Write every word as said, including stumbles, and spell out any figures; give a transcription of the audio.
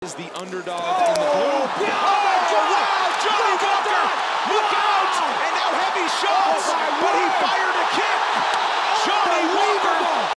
is the underdog oh, in the blue. Oh, my God! Wow, Johnny Walker! Look out! And now heavy shots, but he fired